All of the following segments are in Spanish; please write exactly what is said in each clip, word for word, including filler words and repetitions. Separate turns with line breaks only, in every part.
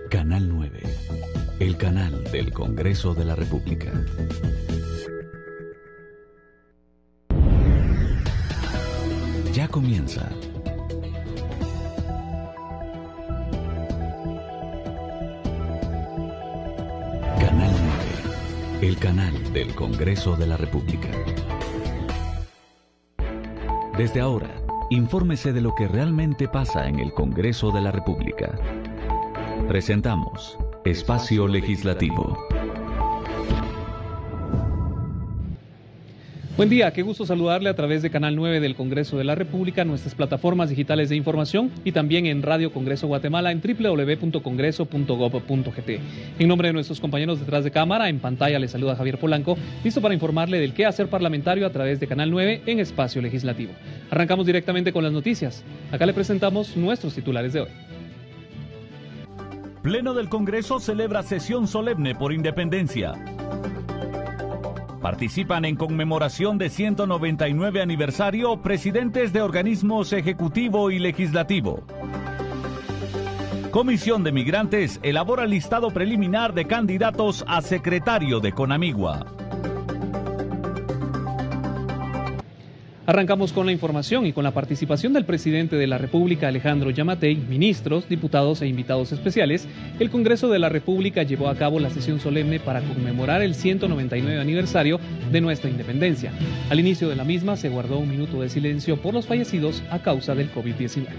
Canal nueve, el canal del Congreso de la República. Ya comienza. Canal nueve, el canal del Congreso de la República. Desde ahora, infórmese de lo que realmente pasa en el Congreso de la República. Presentamos Espacio Legislativo.
Buen día, qué gusto saludarle a través de Canal nueve del Congreso de la República, nuestras plataformas digitales de información y también en Radio Congreso Guatemala en doble u doble u doble u punto congreso punto gob punto g t. En nombre de nuestros compañeros detrás de cámara, en pantalla les saluda Javier Polanco, listo para informarle del quehacer parlamentario a través de Canal nueve en Espacio Legislativo. Arrancamos directamente con las noticias. Acá le presentamos nuestros titulares de hoy.
Pleno del Congreso celebra sesión solemne por independencia. Participan en conmemoración de ciento noventa y nueve aniversario presidentes de organismos ejecutivo y legislativo. Comisión de Migrantes elabora listado preliminar de candidatos a secretario de Conamigua.
Arrancamos con la información y con la participación del presidente de la República, Alejandro Yamatei, ministros, diputados e invitados especiales. El Congreso de la República llevó a cabo la sesión solemne para conmemorar el ciento noventa y nueve aniversario de nuestra independencia. Al inicio de la misma se guardó un minuto de silencio por los fallecidos a causa del COVID diecinueve.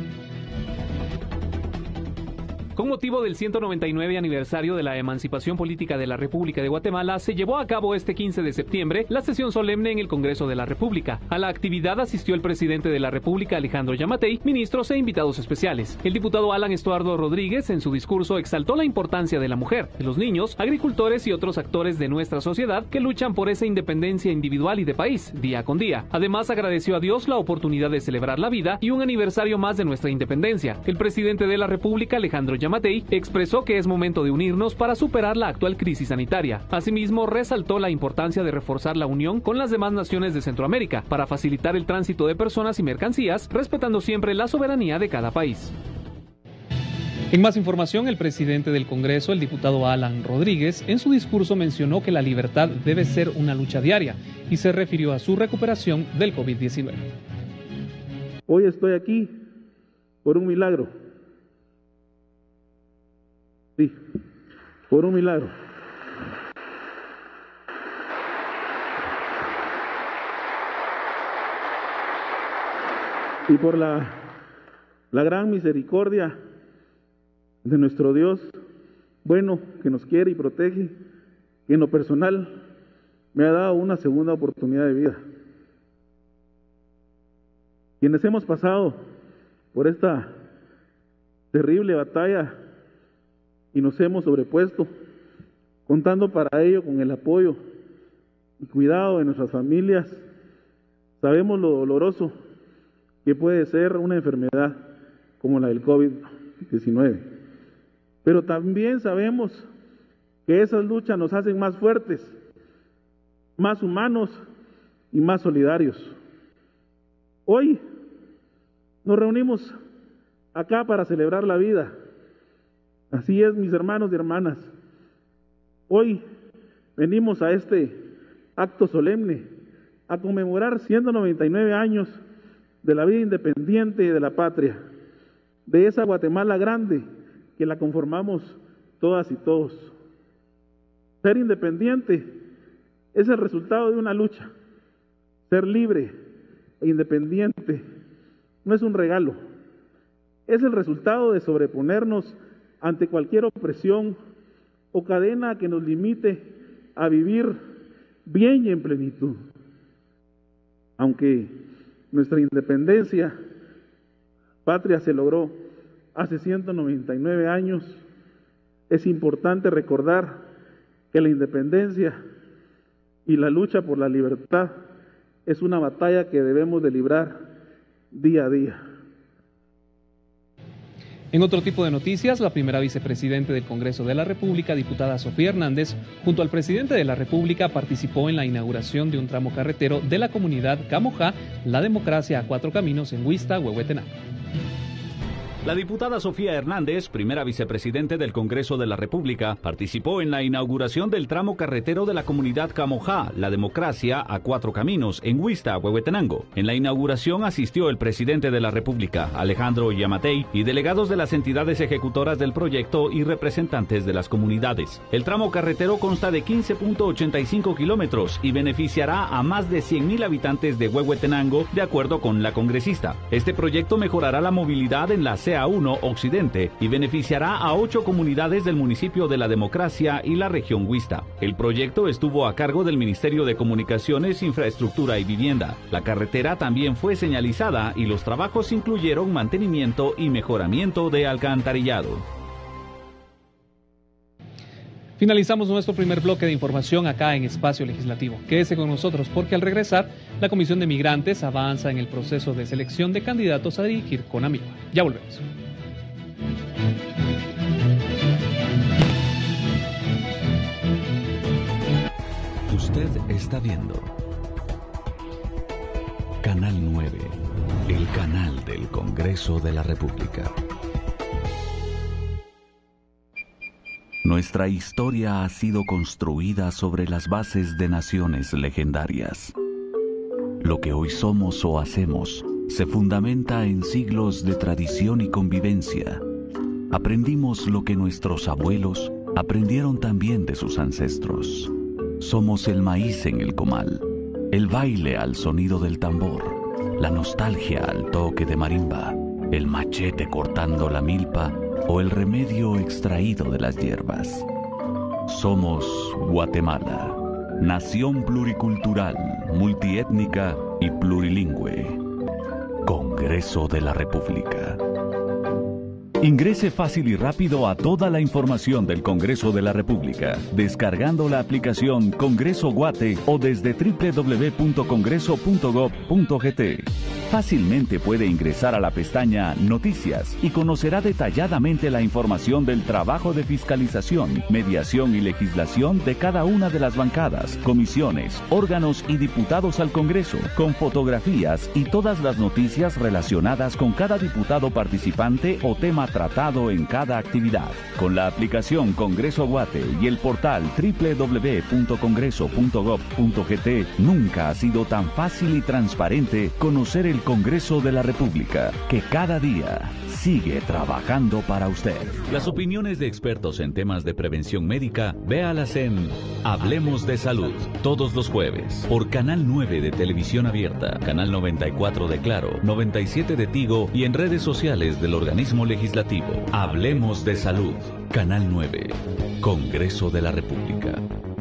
Con motivo del ciento noventa y nueve aniversario de la emancipación política de la República de Guatemala, se llevó a cabo este quince de septiembre la sesión solemne en el Congreso de la República. A la actividad asistió el presidente de la República, Alejandro Yamatei, ministros e invitados especiales. El diputado Alan Estuardo Rodríguez, en su discurso, exaltó la importancia de la mujer, de los niños, agricultores y otros actores de nuestra sociedad que luchan por esa independencia individual y de país, día con día. Además, agradeció a Dios la oportunidad de celebrar la vida y un aniversario más de nuestra independencia. El presidente de la República, Alejandro Yamatei, expresó que es momento de unirnos para superar la actual crisis sanitaria. Asimismo, resaltó la importancia de reforzar la unión con las demás naciones de Centroamérica para facilitar el tránsito de personas y mercancías, respetando siempre la soberanía de cada país. En más información, el presidente del Congreso, el diputado Alan Rodríguez, en su discurso mencionó que la libertad debe ser una lucha diaria y se refirió a su recuperación del COVID diecinueve.
Hoy estoy aquí por un milagro. Sí, por un milagro. Y por la, la gran misericordia de nuestro Dios, bueno, que nos quiere y protege, que en lo personal me ha dado una segunda oportunidad de vida. Quienes hemos pasado por esta terrible batalla y nos hemos sobrepuesto, contando para ello con el apoyo y cuidado de nuestras familias, sabemos lo doloroso que puede ser una enfermedad como la del COVID diecinueve. Pero también sabemos que esas luchas nos hacen más fuertes, más humanos y más solidarios. Hoy nos reunimos acá para celebrar la vida. Así es, mis hermanos y hermanas. Hoy venimos a este acto solemne a conmemorar ciento noventa y nueve años de la vida independiente de la patria, de esa Guatemala grande que la conformamos todas y todos. Ser independiente es el resultado de una lucha. Ser libre e independiente no es un regalo, es el resultado de sobreponernos ante cualquier opresión o cadena que nos limite a vivir bien y en plenitud. Aunque nuestra independencia patria se logró hace ciento noventa y nueve años, es importante recordar que la independencia y la lucha por la libertad es una batalla que debemos de librar día a día.
En otro tipo de noticias, la primera vicepresidente del Congreso de la República, diputada Sofía Hernández, junto al presidente de la República, participó en la inauguración de un tramo carretero de la comunidad Camojá, La Democracia a Cuatro Caminos en Huista, Huehuetenango.
La diputada Sofía Hernández, primera vicepresidente del Congreso de la República, participó en la inauguración del tramo carretero de la comunidad Camojá, La Democracia, a Cuatro Caminos, en Huista, Huehuetenango. En la inauguración asistió el presidente de la República, Alejandro Yamatei, y delegados de las entidades ejecutoras del proyecto y representantes de las comunidades. El tramo carretero consta de quince punto ochenta y cinco kilómetros y beneficiará a más de cien mil habitantes de Huehuetenango, de acuerdo con la congresista. Este proyecto mejorará la movilidad en la C A uno Occidente y beneficiará a ocho comunidades del municipio de La Democracia y la región Huista. El proyecto estuvo a cargo del Ministerio de Comunicaciones, Infraestructura y Vivienda. La carretera también fue señalizada y los trabajos incluyeron mantenimiento y mejoramiento de alcantarillado.
Finalizamos nuestro primer bloque de información acá en Espacio Legislativo. Quédese con nosotros porque al regresar, la Comisión de Migrantes avanza en el proceso de selección de candidatos a dirigir CONAMIGUA. Ya volvemos.
Usted está viendo Canal nueve, el canal del Congreso de la República. Nuestra historia ha sido construida sobre las bases de naciones legendarias. Lo que hoy somos o hacemos se fundamenta en siglos de tradición y convivencia. Aprendimos lo que nuestros abuelos aprendieron también de sus ancestros. Somos el maíz en el comal, el baile al sonido del tambor, la nostalgia al toque de marimba, el machete cortando la milpa o el remedio extraído de las hierbas. Somos Guatemala, nación pluricultural, multiétnica y plurilingüe. Congreso de la República.
Ingrese fácil y rápido a toda la información del Congreso de la República, descargando la aplicación Congreso Guate o desde doble u doble u doble u punto congreso punto gob punto gt. Fácilmente puede ingresar a la pestaña Noticias y conocerá detalladamente la información del trabajo de fiscalización, mediación y legislación de cada una de las bancadas, comisiones, órganos y diputados al Congreso, con fotografías y todas las noticias relacionadas con cada diputado participante o tema tratado en cada actividad. Con la aplicación Congreso Guate y el portal doble u doble u doble u punto congreso punto gob punto gt, nunca ha sido tan fácil y transparente conocer el Congreso de la República, que cada día sigue trabajando para usted.
Las opiniones de expertos en temas de prevención médica, véalas en Hablemos de Salud, todos los jueves, por Canal nueve de Televisión Abierta, Canal noventa y cuatro de Claro, noventa y siete de Tigo y en redes sociales del organismo legislativo. Hablemos de Salud, Canal nueve, Congreso de la República.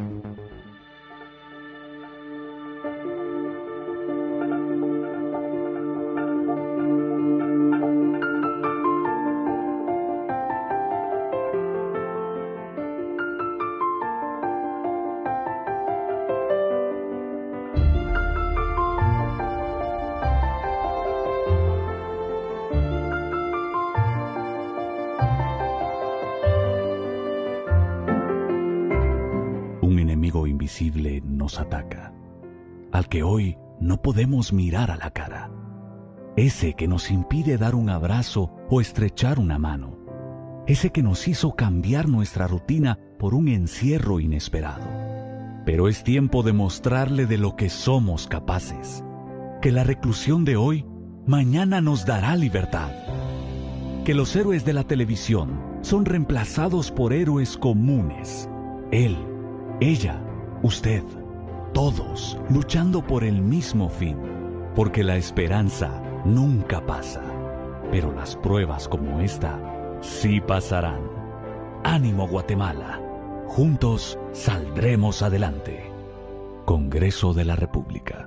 Invisible nos ataca, al que hoy no podemos mirar a la cara, ese que nos impide dar un abrazo o estrechar una mano, ese que nos hizo cambiar nuestra rutina por un encierro inesperado. Pero es tiempo de mostrarle de lo que somos capaces, que la reclusión de hoy, mañana nos dará libertad, que los héroes de la televisión son reemplazados por héroes comunes, él, ella, usted, todos luchando por el mismo fin, porque la esperanza nunca pasa, pero las pruebas como esta sí pasarán. Ánimo Guatemala, juntos saldremos adelante. Congreso de la República.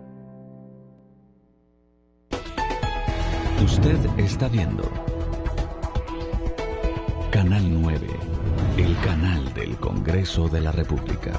Usted está viendo Canal nueve, el canal del Congreso de la República.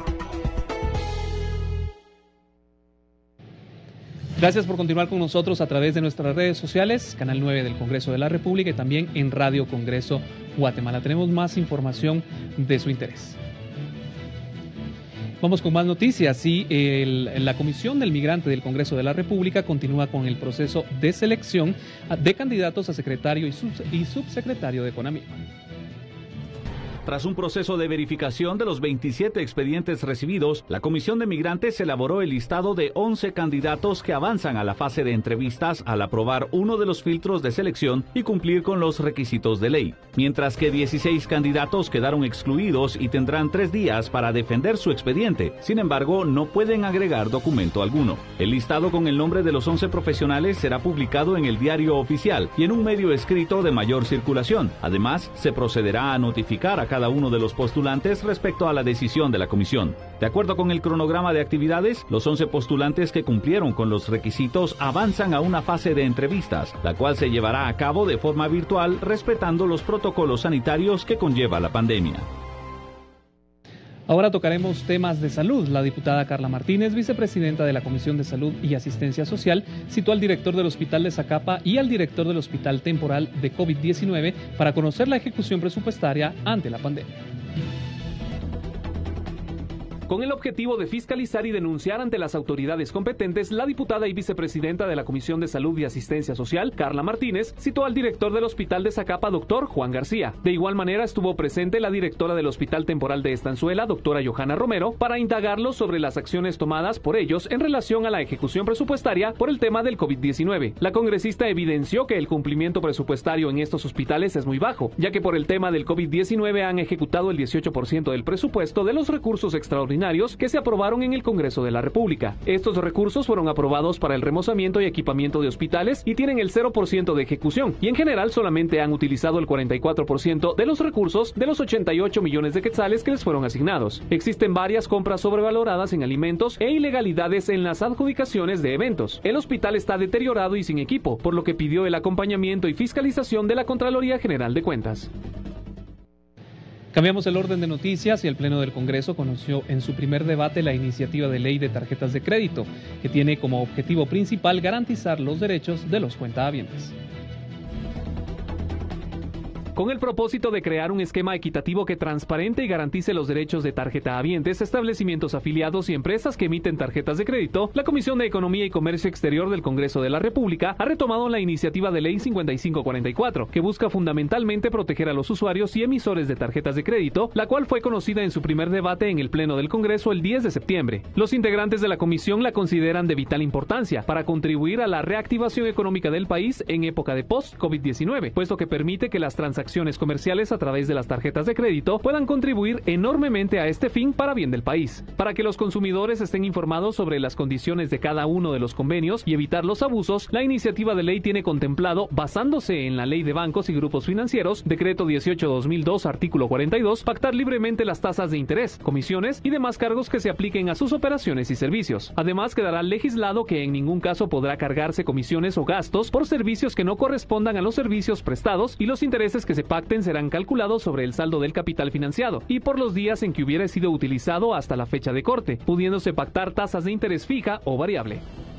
Gracias por continuar con nosotros a través de nuestras redes sociales, Canal nueve del Congreso de la República y también en Radio Congreso Guatemala. Tenemos más información de su interés. Vamos con más noticias. Y el, la Comisión del Migrante del Congreso de la República continúa con el proceso de selección de candidatos a secretario y, sub, y subsecretario de Economía.
Tras un proceso de verificación de los veintisiete expedientes recibidos, la Comisión de Migrantes elaboró el listado de once candidatos que avanzan a la fase de entrevistas al aprobar uno de los filtros de selección y cumplir con los requisitos de ley, mientras que dieciséis candidatos quedaron excluidos y tendrán tres días para defender su expediente. Sin embargo, no pueden agregar documento alguno. El listado con el nombre de los once profesionales será publicado en el Diario Oficial y en un medio escrito de mayor circulación. Además, se procederá a notificar a cada uno de los postulantes respecto a la decisión de la comisión. De acuerdo con el cronograma de actividades, los once postulantes que cumplieron con los requisitos avanzan a una fase de entrevistas, la cual se llevará a cabo de forma virtual respetando los protocolos sanitarios que conlleva la pandemia.
Ahora tocaremos temas de salud. La diputada Carla Martínez, vicepresidenta de la Comisión de Salud y Asistencia Social, citó al director del Hospital de Zacapa y al director del Hospital Temporal de COVID diecinueve para conocer la ejecución presupuestaria ante la pandemia. Con el objetivo de fiscalizar y denunciar ante las autoridades competentes, la diputada y vicepresidenta de la Comisión de Salud y Asistencia Social, Carla Martínez, citó al director del Hospital de Zacapa, doctor Juan García. De igual manera estuvo presente la directora del Hospital Temporal de Estanzuela, doctora Johanna Romero, para indagarlos sobre las acciones tomadas por ellos en relación a la ejecución presupuestaria por el tema del COVID diecinueve. La congresista evidenció que el cumplimiento presupuestario en estos hospitales es muy bajo, ya que por el tema del COVID diecinueve han ejecutado el dieciocho por ciento del presupuesto de los recursos extraordinarios que se aprobaron en el Congreso de la República. Estos recursos fueron aprobados para el remozamiento y equipamiento de hospitales y tienen el cero por ciento de ejecución, y en general solamente han utilizado el cuarenta y cuatro por ciento de los recursos de los ochenta y ocho millones de quetzales que les fueron asignados. Existen varias compras sobrevaloradas en alimentos e ilegalidades en las adjudicaciones de eventos. El hospital está deteriorado y sin equipo, por lo que pidió el acompañamiento y fiscalización de la Contraloría General de Cuentas. Cambiamos el orden de noticias y el Pleno del Congreso conoció en su primer debate la iniciativa de ley de tarjetas de crédito, que tiene como objetivo principal garantizar los derechos de los cuentahabientes. Con el propósito de crear un esquema equitativo que transparente y garantice los derechos de tarjetahabientes, establecimientos afiliados y empresas que emiten tarjetas de crédito, la Comisión de Economía y Comercio Exterior del Congreso de la República ha retomado la iniciativa de ley cincuenta y cinco cuarenta y cuatro, que busca fundamentalmente proteger a los usuarios y emisores de tarjetas de crédito, la cual fue conocida en su primer debate en el Pleno del Congreso el diez de septiembre. Los integrantes de la comisión la consideran de vital importancia para contribuir a la reactivación económica del país en época de post-COVID diecinueve, puesto que permite que las transacciones acciones comerciales a través de las tarjetas de crédito puedan contribuir enormemente a este fin para bien del país. Para que los consumidores estén informados sobre las condiciones de cada uno de los convenios y evitar los abusos, la iniciativa de ley tiene contemplado, basándose en la Ley de Bancos y Grupos Financieros, Decreto dieciocho dos mil dos, artículo cuarenta y dos, pactar libremente las tasas de interés, comisiones y demás cargos que se apliquen a sus operaciones y servicios. Además, quedará legislado que en ningún caso podrá cargarse comisiones o gastos por servicios que no correspondan a los servicios prestados, y los intereses que se pacten serán calculados sobre el saldo del capital financiado y por los días en que hubiera sido utilizado hasta la fecha de corte, pudiéndose pactar tasas de interés fija o variable.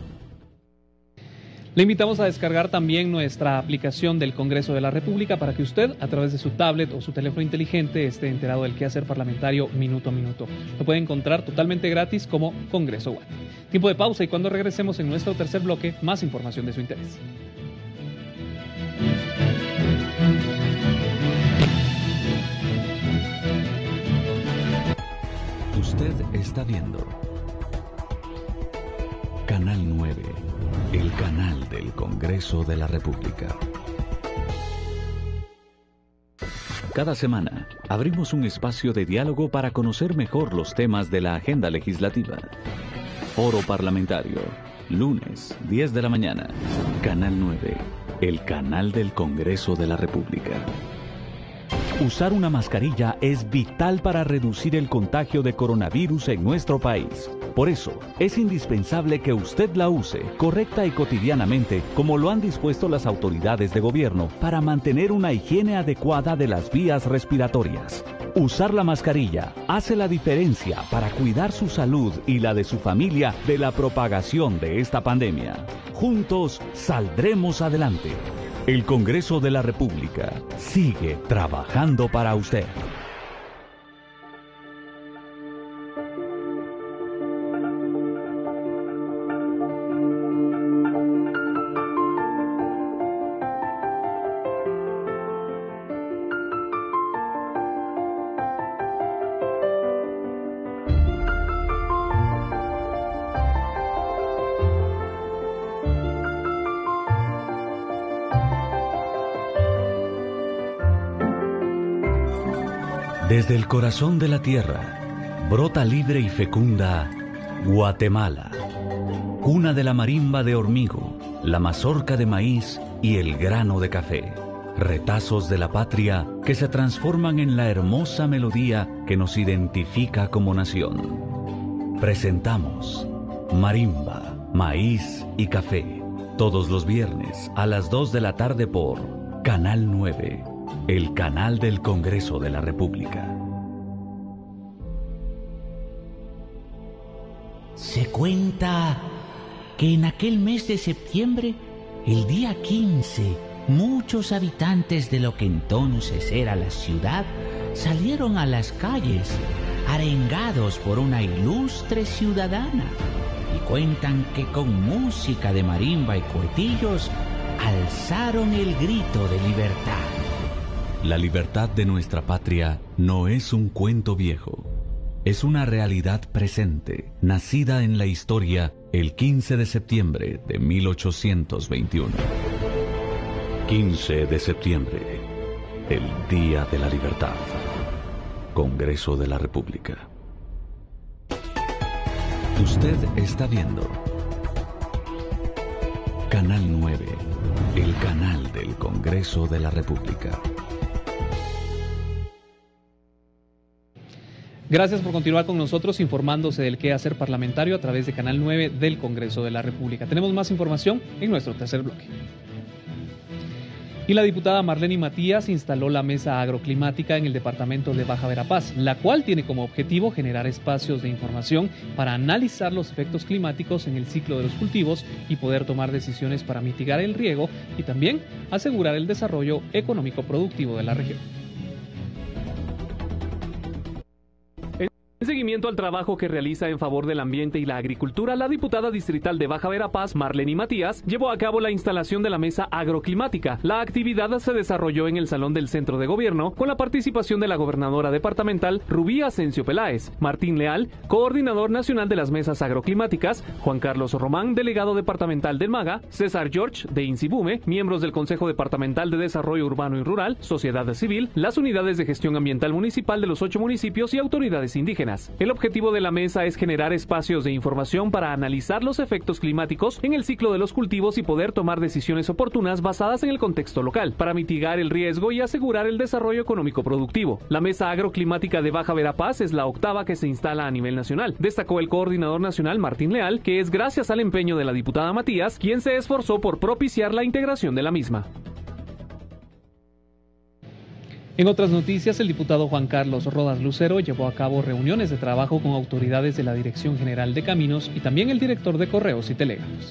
Le invitamos a descargar también nuestra aplicación del Congreso de la República para que usted, a través de su tablet o su teléfono inteligente, esté enterado del quehacer parlamentario minuto a minuto. Lo puede encontrar totalmente gratis como Congreso Guate. Tiempo de pausa, y cuando regresemos en nuestro tercer bloque, más información de su interés.
Usted está viendo Canal nueve, el canal del Congreso de la República. Cada semana abrimos un espacio de diálogo para conocer mejor los temas de la agenda legislativa. Foro Parlamentario, lunes, diez de la mañana. Canal nueve, el canal del Congreso de la República. Usar una mascarilla es vital para reducir el contagio de coronavirus en nuestro país. Por eso, es indispensable que usted la use correcta y cotidianamente, como lo han dispuesto las autoridades de gobierno, para mantener una higiene adecuada de las vías respiratorias. Usar la mascarilla hace la diferencia para cuidar su salud y la de su familia de la propagación de esta pandemia. Juntos saldremos adelante. El Congreso de la República sigue trabajando para usted. Desde el corazón de la tierra, brota libre y fecunda Guatemala, cuna de la marimba de hormigo, la mazorca de maíz y el grano de café. Retazos de la patria que se transforman en la hermosa melodía que nos identifica como nación. Presentamos Marimba, Maíz y Café, todos los viernes a las dos de la tarde por Canal nueve, el canal del Congreso de la República.
Se cuenta que en aquel mes de septiembre, el día quince, muchos habitantes de lo que entonces era la ciudad salieron a las calles, arengados por una ilustre ciudadana, y cuentan que con música de marimba y cuetillos alzaron el grito de libertad.
La libertad de nuestra patria no es un cuento viejo, es una realidad presente, nacida en la historia el quince de septiembre de mil ochocientos veintiuno. quince de septiembre, el Día de la Libertad. Congreso de la República. Usted está viendo Canal nueve, el canal del Congreso de la República.
Gracias por continuar con nosotros informándose del quehacer parlamentario a través de Canal nueve del Congreso de la República. Tenemos más información en nuestro tercer bloque. Y la diputada Marlene Matías instaló la Mesa Agroclimática en el departamento de Baja Verapaz, la cual tiene como objetivo generar espacios de información para analizar los efectos climáticos en el ciclo de los cultivos y poder tomar decisiones para mitigar el riego y también asegurar el desarrollo económico productivo de la región. En seguimiento al trabajo que realiza en favor del ambiente y la agricultura, la diputada distrital de Baja Verapaz, Marlene Matías, llevó a cabo la instalación de la Mesa Agroclimática. La actividad se desarrolló en el Salón del Centro de Gobierno con la participación de la gobernadora departamental Rubí Asensio Peláez, Martín Leal, coordinador nacional de las mesas agroclimáticas, Juan Carlos Román, delegado departamental del MAGA, César George de Insibume, miembros del Consejo Departamental de Desarrollo Urbano y Rural, sociedad civil, las unidades de gestión ambiental municipal de los ocho municipios y autoridades indígenas. El objetivo de la mesa es generar espacios de información para analizar los efectos climáticos en el ciclo de los cultivos y poder tomar decisiones oportunas basadas en el contexto local, para mitigar el riesgo y asegurar el desarrollo económico productivo. La Mesa Agroclimática de Baja Verapaz es la octava que se instala a nivel nacional, destacó el coordinador nacional Martín Leal, que es gracias al empeño de la diputada Matías, quien se esforzó por propiciar la integración de la misma. En otras noticias, el diputado Juan Carlos Rodas Lucero llevó a cabo reuniones de trabajo con autoridades de la Dirección General de Caminos y también el director de Correos y Telégrafos.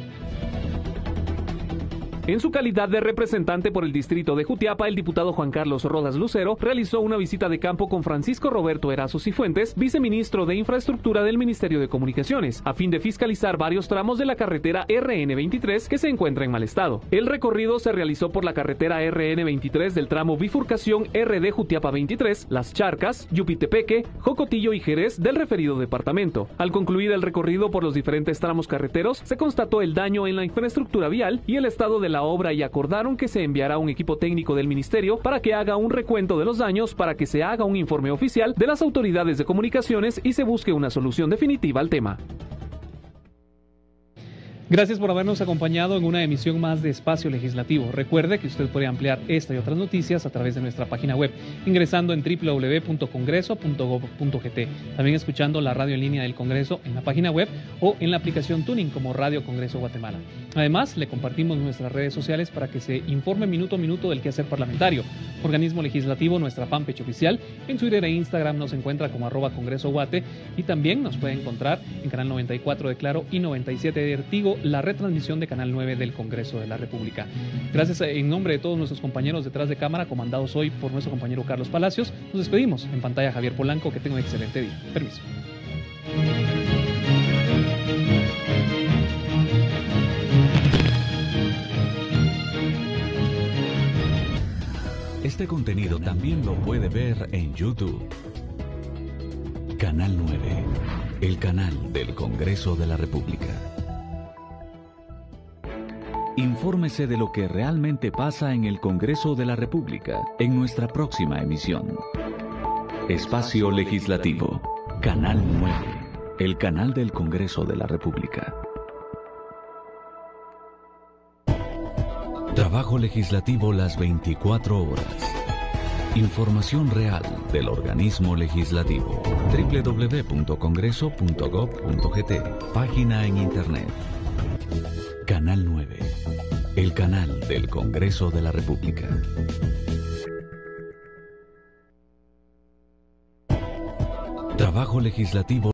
En su calidad de representante por el distrito de Jutiapa, el diputado Juan Carlos Rodas Lucero realizó una visita de campo con Francisco Roberto Erazo Cifuentes, viceministro de Infraestructura del Ministerio de Comunicaciones, a fin de fiscalizar varios tramos de la carretera R N veintitrés que se encuentra en mal estado. El recorrido se realizó por la carretera R N veintitrés del tramo bifurcación R D Jutiapa veintitrés, Las Charcas, Yupitepeque, Jocotillo y Jerez del referido departamento. Al concluir el recorrido por los diferentes tramos carreteros, se constató el daño en la infraestructura vial y el estado de la obra y acordaron que se enviará un equipo técnico del ministerio para que haga un recuento de los daños, para que se haga un informe oficial de las autoridades de comunicaciones y se busque una solución definitiva al tema. Gracias por habernos acompañado en una emisión más de Espacio Legislativo. Recuerde que usted puede ampliar esta y otras noticias a través de nuestra página web, ingresando en doble u doble u doble u punto congreso punto gob punto gt. También escuchando la radio en línea del Congreso en la página web o en la aplicación Tuning como Radio Congreso Guatemala. Además, le compartimos nuestras redes sociales para que se informe minuto a minuto del quehacer parlamentario. Organismo Legislativo, nuestra fanpage oficial. En Twitter e Instagram nos encuentra como arroba Congreso Guate y también nos puede encontrar en Canal noventa y cuatro de Claro y noventa y siete de Ertigo, la retransmisión de Canal nueve del Congreso de la República. Gracias en nombre de todos nuestros compañeros detrás de cámara, comandados hoy por nuestro compañero Carlos Palacios. Nos despedimos. En pantalla Javier Polanco, que tenga un excelente día. Permiso.
Este contenido también lo puede ver en YouTube. Canal nueve, el canal del Congreso de la República. Infórmese de lo que realmente pasa en el Congreso de la República en nuestra próxima emisión.
Espacio Legislativo. Canal nueve. El canal del Congreso de la República. Trabajo legislativo las veinticuatro horas. Información real del organismo legislativo. doble u doble u doble u punto congreso punto gob punto gt. Página en internet. Canal nueve. El canal del Congreso de la República. Trabajo legislativo.